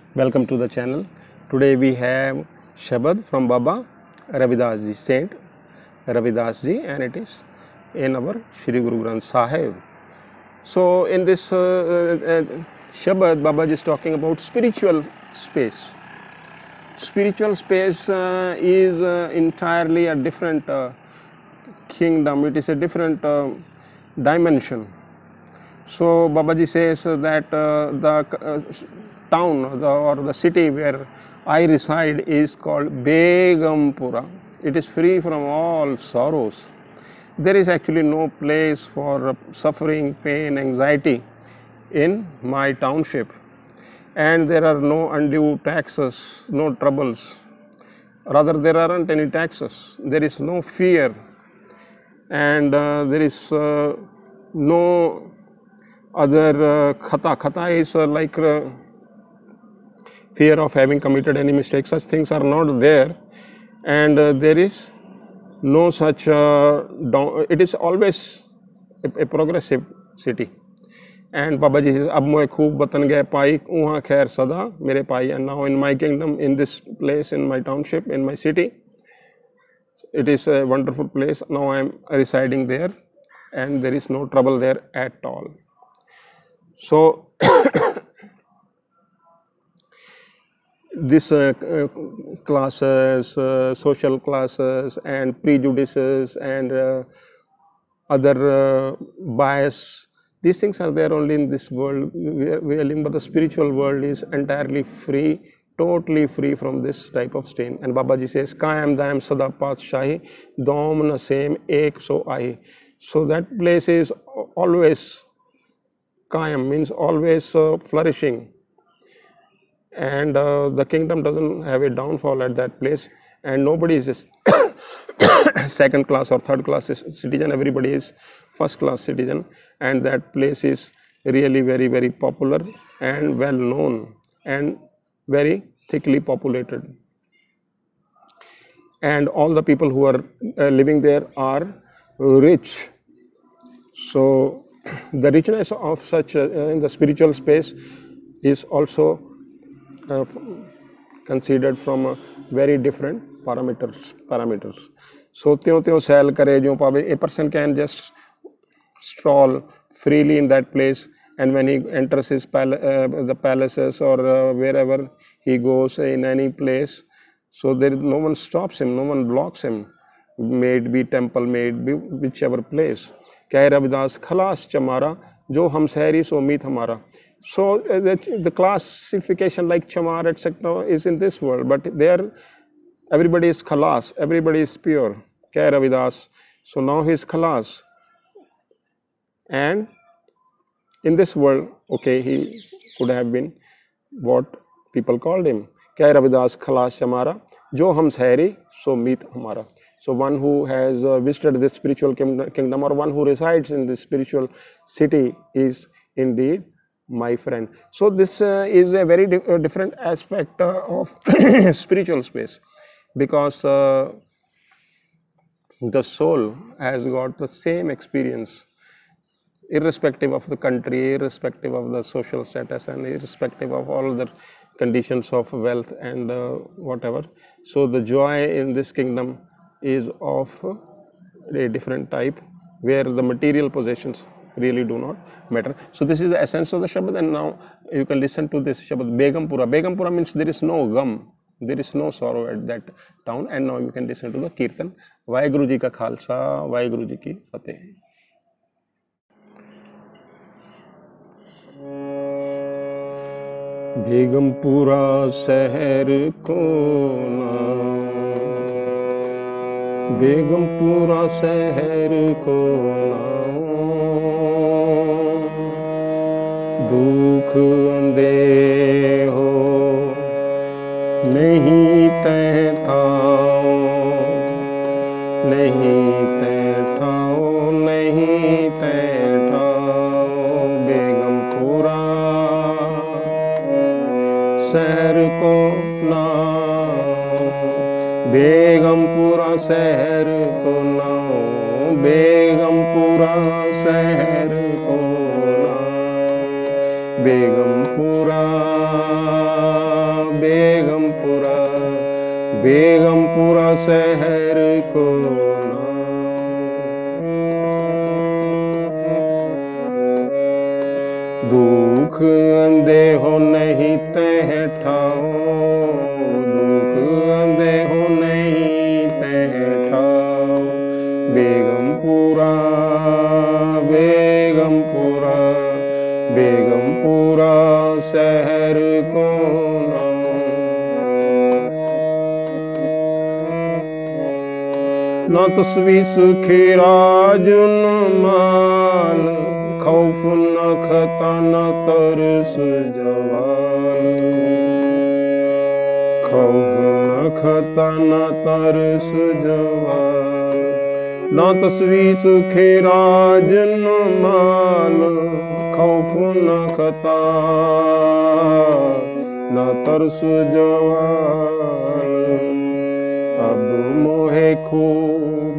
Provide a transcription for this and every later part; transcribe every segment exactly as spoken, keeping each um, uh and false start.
Welcome to the channel. Today we have Shabad from Baba Ravidas Ji, Saint Ravidas Ji, and it is in our Shri Guru Granth Sahib. So in this uh, uh, Shabad, Baba Ji is talking about spiritual space. Spiritual space uh, is uh, entirely a different uh, kingdom. It is a different uh, dimension. So Babaji says that uh, the uh, town the, or the city where I reside is called Begumpura. It is free from all sorrows. There is actually no place for suffering, pain, anxiety in my township. And there are no undue taxes, no troubles. Rather, there aren't any taxes. There is no fear. And uh, there is uh, no other uh, khata. Khata is uh, like uh, fear of having committed any mistake. Such things are not there. And uh, there is no such, uh, down, it is always a, a progressive city. And Babaji says, Ab moe khoob watan gaye pai, uha khair sada, mere pai. And now in my kingdom, in this place, in my township, in my city, it is a wonderful place. Now I am residing there and there is no trouble there at all. So, this uh, uh, classes, uh, social classes and prejudices and uh, other uh, bias, these things are there only in this world we are, we are living, but the spiritual world is entirely free, totally free from this type of stain. And Babaji says, Kayam Dayam Sada Patshahi, Dom na same ek so ahi. So that place is always Kayam, means always uh, flourishing. And uh, the kingdom doesn't have a downfall at that place, and nobody is a second class or third class citizen. Everybody is first class citizen, and that place is really very very popular and well known and very thickly populated. And all the people who are uh, living there are rich. So the richness of such uh, in the spiritual space is also Uh, considered from uh, very different parameters. parameters. So, tyo tyo sell kare jo paave, a person can just stroll freely in that place, and when he enters his pal uh, the palaces or uh, wherever he goes in any place, so there no one stops him, no one blocks him. May it be temple, may it be whichever place. Keh Ravidas khalas chamara, jo hum sahri so meet hamara. So uh, the, the classification like chamar, et cetera is in this world, but there everybody is khalas, everybody is pure. Keh Ravidas. So now he is khalas. And in this world, okay, he could have been what people called him. Keh Ravidas khalas chamara, jo hum sahri so meet hamara. So one who has uh, visited this spiritual kingdom or one who resides in this spiritual city is indeed my friend. So this uh, is a very di uh, different aspect uh, of spiritual space, because uh, the soul has got the same experience irrespective of the country, irrespective of the social status, and irrespective of all the conditions of wealth and uh, whatever. So the joy in this kingdom is of a different type, where the material possessions really do not matter. So this is the essence of the Shabad, and now you can listen to this Shabad. Begumpura. Begumpura means there is no gum, there is no sorrow at that town, and now you can listen to the Kirtan. Vaheguru Ji ka Khalsa, Vaheguru Ji ki Fateh. Begumpura शहर को ना, बेगमपुरा शहर को ना, दुख अंधे हो नहीं तैठाओ, नहीं तैठाओ, नहीं तैठाओ, बेगमपुरा शहर को ना, बेगमपुरा शहर को ना, बेगमपुरा शहर को, बेगमपुरा बेगमपुरा शहर को दुख अंधे हो नहीं तह ठाओ, दुख अंधे हो नहीं तह ठाओ। बेगमपुरा बेगमपुरा बेगमपुरा शहर को न तस्वी सुखी राजुन माल, खौफ न खता न तरस जवाल, खौफ न खता न तरस जवाल। न तस्वी सुखी राजुन माल, खौफ न खता न तरस जवाल। अब मोहे खूब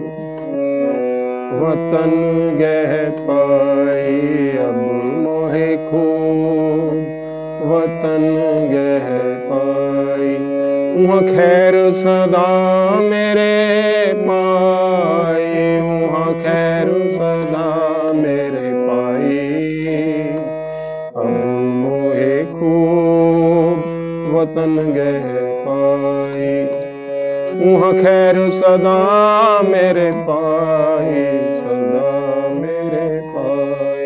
वतन गह पाए, अब मोहे खूब वतन गह पाए। वहाँ खैर सदा मेरे पाए, वहाँ खैर सदा मेरे पाए। अब मोहे खूब वतन गह पाए, वहाँ खैर सदा मेरे पाए, सदा मेरे पाए।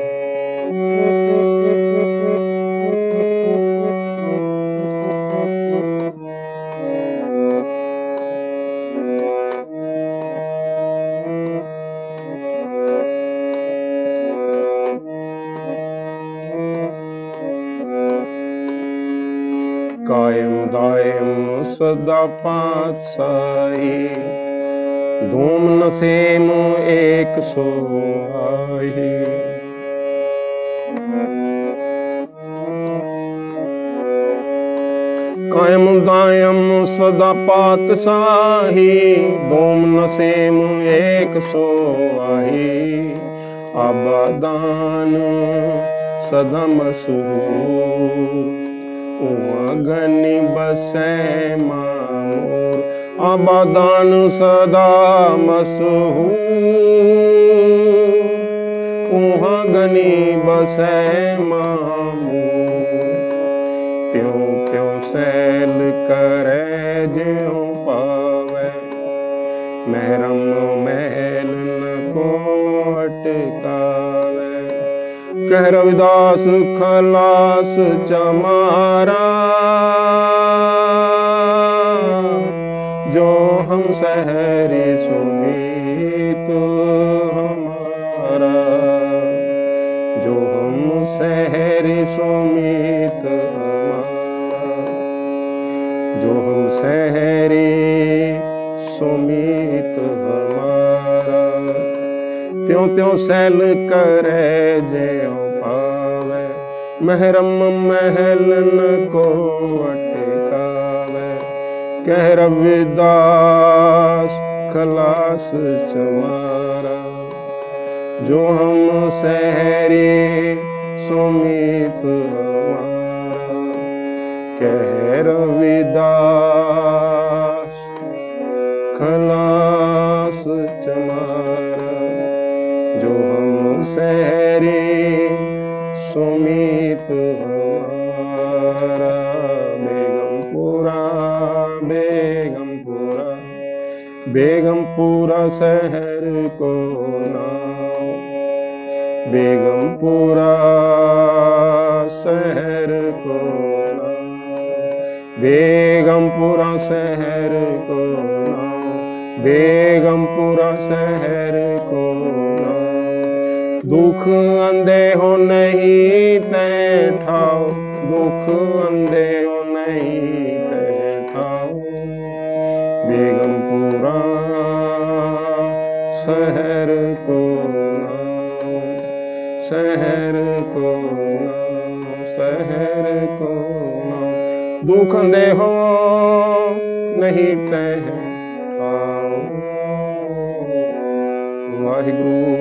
कायम दायम सदा पातशाही, धूम नसेम एक सोहाही। कायम दायम सदा पातशाही, धूम नसेम एक सोहाही। आबादान सदा मशहूर, गनी बसे मामूर। आबादान सदा मशहूर, वहाँ गनी बसे मामूर। त्यों त्यों सैल करे ज्यों पावे, महरम महल न को अटकावे। कह रविदास खलास चमारा, जो हम शहरी सुमीत हमारा, जो हम शहरी सुमीत हमारा, जो हम शहरी सुमीत हमारा। त्यों त्यों सैल करे ज्यों पावे, महरम महल न को अटकावे। कह रविदास खलास चमारा, जो हम शहरी सुमीत हमारा। कह रविदास खलास चमारा, जो हम शहरी सुमीत हमारा। बेगमपुरा बेगमपुरा बेगमपुरा शहर को नाम, बेगमपुरा शहर को नाम, बेगमपुरा शहर को नाम, बेगमपुरा शहर को नाम। दुख अंधे हो नहीं तय ठाओ, दुख अंधे हो नहीं तय ठाओ। बेगमपुरा शहर को नाम, शहर को नाम, शहर को नाम। दुख अंधे हो नहीं तय ठाओ। वाहिगुरु